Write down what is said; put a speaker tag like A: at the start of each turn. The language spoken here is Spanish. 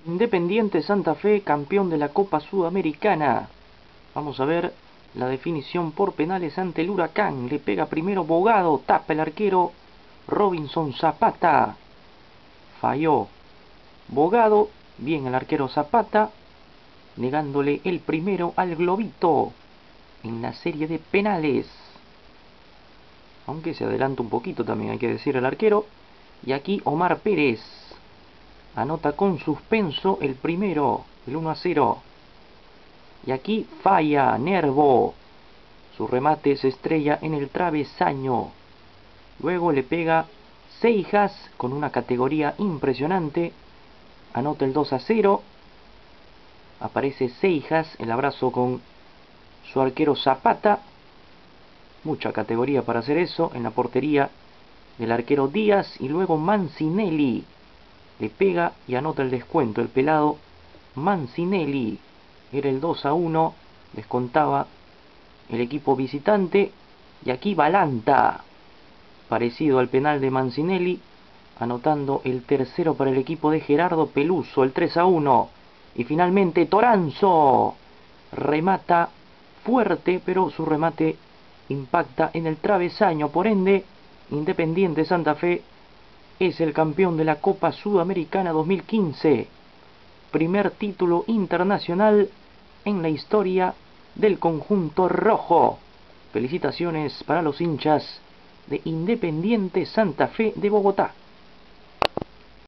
A: Independiente Santa Fe, campeón de la Copa Sudamericana. Vamos a ver la definición por penales ante el Huracán. Le pega primero Bogado, tapa el arquero Robinson Zapata. Falló Bogado, bien el arquero Zapata, negándole el primero al Globito en la serie de penales. Aunque se adelanta un poquito también, hay que decir, el arquero. Y aquí Omar Pérez anota con suspenso el primero, el 1-0. Y aquí falla Nervo. Su remate se estrella en el travesaño. Luego le pega Seijas con una categoría impresionante. Anota el 2-0. Aparece Seijas, el abrazo con su arquero Zapata. Mucha categoría para hacer eso. En la portería del arquero Díaz. Y luego Mancinelli le pega y anota el descuento. El pelado Mancinelli. Era el 2-1. Descontaba el equipo visitante. Y aquí Balanta, parecido al penal de Mancinelli, anotando el tercero para el equipo de Gerardo Peluso, el 3-1. Y finalmente Toranzo remata fuerte, pero su remate impacta en el travesaño. Por ende, Independiente Santa Fe es el campeón de la Copa Sudamericana 2015. Primer título internacional en la historia del conjunto rojo. Felicitaciones para los hinchas de Independiente Santa Fe de Bogotá.